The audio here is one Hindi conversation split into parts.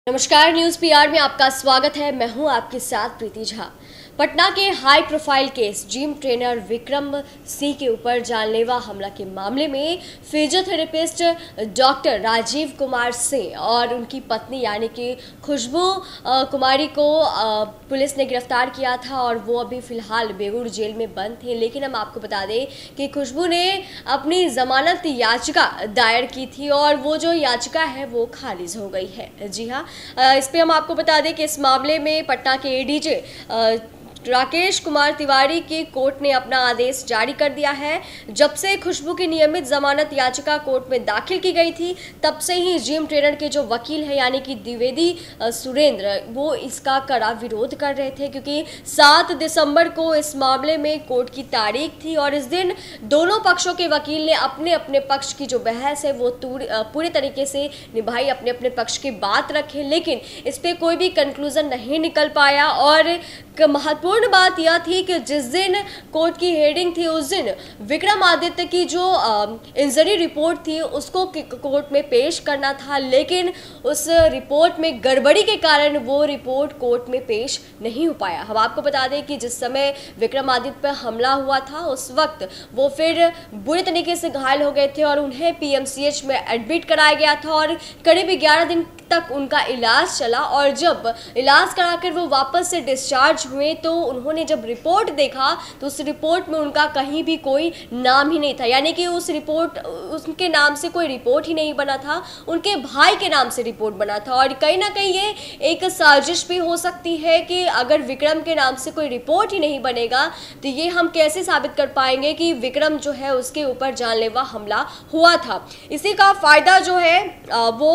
नमस्कार, न्यूज़ पीआर में आपका स्वागत है। मैं हूं आपके साथ प्रीति झा। पटना के high profile case gym trainer Vikram Singh के ऊपर जानलेवा हमला के मामले में फिजियोथेरेपिस्ट डॉक्टर राजीव कुमार सिंह और उनकी पत्नी यानी कि खुशबू कुमारी को पुलिस ने गिरफ्तार किया था और वो अभी फिलहाल बेगूर जेल में बंद थे। लेकिन हम आपको बता दें कि खुशबू ने अपनी जमानत याचिका दायर की थी और वो जो याचिका है वो खारिज हो गई है। जी हाँ, इस पर हम आपको बता दें कि इस मामले में पटना के एडीजे राकेश कुमार तिवारी की कोर्ट ने अपना आदेश जारी कर दिया है। जब से खुशबू की नियमित जमानत याचिका कोर्ट में दाखिल की गई थी, तब से ही जिम ट्रेनर के जो वकील है यानी कि द्विवेदी सुरेंद्र, वो इसका कड़ा विरोध कर रहे थे, क्योंकि 7 दिसंबर को इस मामले में कोर्ट की तारीख थी और इस दिन दोनों पक्षों के वकील ने अपने अपने पक्ष की जो बहस है वो पूरे तरीके से निभाई, अपने अपने पक्ष की बात रखे। लेकिन इस पर कोई भी कंक्लूजन नहीं निकल पाया और महत्वपूर्ण बात यह थी कि जिस दिन कोर्ट की हेयरिंग थी, उस दिन विक्रमादित्य की जो इंजरी रिपोर्ट थी उसको कोर्ट में पेश करना था, लेकिन उस रिपोर्ट में गड़बड़ी के कारण वो रिपोर्ट कोर्ट में पेश नहीं हो पाया। हम आपको बता दें कि जिस समय विक्रमादित्य पर हमला हुआ था उस वक्त वो फिर बुरे तरीके से घायल हो गए थे और उन्हें पीएमसीएच में एडमिट कराया गया था और करीब 11 दिन तक उनका इलाज चला और जब इलाज कराकर वो वापस से डिस्चार्ज हुए तो उन्होंने जब रिपोर्ट देखा तो उस रिपोर्ट में उनका कहीं भी कोई नाम ही नहीं था, यानी कि उस रिपोर्ट उनके नाम से कोई रिपोर्ट ही नहीं बना था, उनके भाई के नाम से रिपोर्ट बना था। और कहीं ना कहीं ये एक साजिश भी हो सकती है कि अगर विक्रम के नाम से कोई रिपोर्ट ही नहीं बनेगा तो ये हम कैसे साबित कर पाएंगे कि विक्रम जो है उसके ऊपर जानलेवा हमला हुआ था। इसी का फायदा जो है वो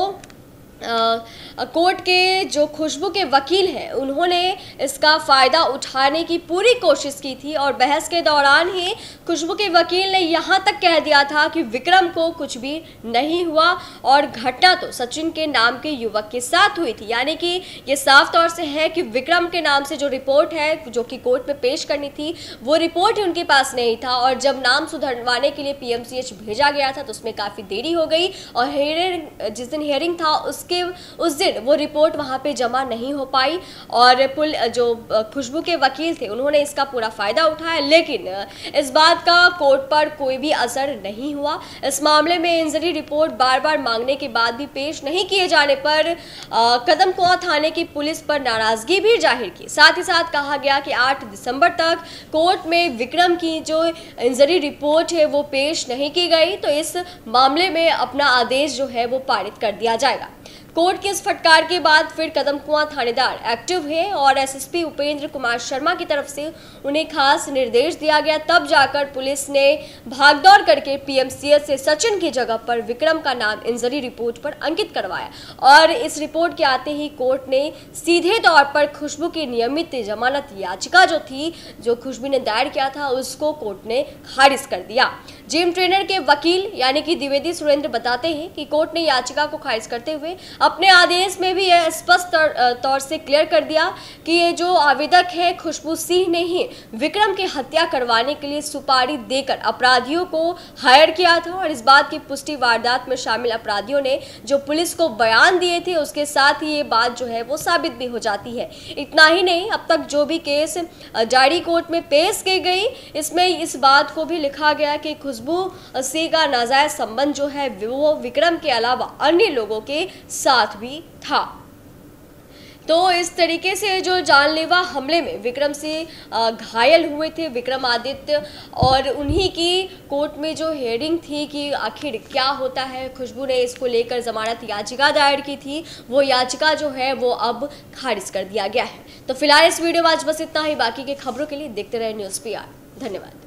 कोर्ट के जो खुशबू के वकील हैं उन्होंने इसका फ़ायदा उठाने की पूरी कोशिश की थी और बहस के दौरान ही खुशबू के वकील ने यहाँ तक कह दिया था कि विक्रम को कुछ भी नहीं हुआ और घटना तो सचिन के नाम के युवक के साथ हुई थी। यानी कि ये साफ तौर से है कि विक्रम के नाम से जो रिपोर्ट है जो कि कोर्ट में पेश करनी थी वो रिपोर्ट ही उनके पास नहीं था और जब नाम सुधरवाने के लिए पीएमसीएच भेजा गया था तो उसमें काफ़ी देरी हो गई और जिस दिन हियरिंग था उस दिन वो रिपोर्ट वहाँ पे जमा नहीं हो पाई और जो खुशबू के वकील थे उन्होंने इसका पूरा फायदा उठाया। लेकिन इस बात का कोर्ट पर कोई भी असर नहीं हुआ। इस मामले में इंजरी रिपोर्ट बार बार मांगने के बाद भी पेश नहीं किए जाने पर कदमकुआं थाने की पुलिस पर नाराजगी भी जाहिर की। साथ ही साथ कहा गया कि 8 दिसंबर तक कोर्ट में विक्रम की जो इंजरी रिपोर्ट है वो पेश नहीं की गई तो इस मामले में अपना आदेश जो है वो पारित कर दिया जाएगा। कोर्ट के इस फटकार के बाद फिर कदमकुआं थानेदार एक्टिव है और एसएसपी उपेंद्र कुमार शर्मा की तरफ से उन्हें खास निर्देश दिया गया। तब जाकर पुलिस ने भागदौड़ करके पीएमसीएच से सचिन की जगह पर विक्रम का नाम इंजरी रिपोर्ट पर अंकित करवाया और इस रिपोर्ट के आते ही कोर्ट ने सीधे तौर पर खुशबू की नियमित जमानत याचिका जो खुशबू ने दायर किया था उसको कोर्ट ने खारिज कर दिया। जिम ट्रेनर के वकील यानी कि द्विवेदी सुरेंद्र बताते हैं कि कोर्ट ने याचिका को खारिज करते हुए अपने आदेश में भी यह स्पष्ट तौर से क्लियर कर दिया कि ये जो आवेदक है खुशबू सिंह ने ही विक्रम की हत्या करवाने के लिए सुपारी देकर अपराधियों को हायर किया था और इस बात की पुष्टि वारदात में शामिल अपराधियों ने जो पुलिस को बयान दिए थे उसके साथ ही ये बात जो है वो साबित भी हो जाती है। इतना ही नहीं, अब तक जो भी केस जारी कोर्ट में पेश की गई इसमें इस बात को भी लिखा गया कि खुशबू सिंह का नाजायज संबंध जो है वो विक्रम के अलावा अन्य लोगों के साथ भी था। तो इस तरीके से जो जानलेवा हमले में विक्रम सिंह घायल हुए थे विक्रमादित्य और उन्हीं की कोर्ट में जो हेयरिंग थी कि आखिर क्या होता है, खुशबू ने इसको लेकर जमानत याचिका दायर की थी, वो याचिका जो है वो अब खारिज कर दिया गया है। तो फिलहाल इस वीडियो में आज बस इतना ही। बाकी के खबरों के लिए देखते रहे न्यूज़ पीआर। धन्यवाद।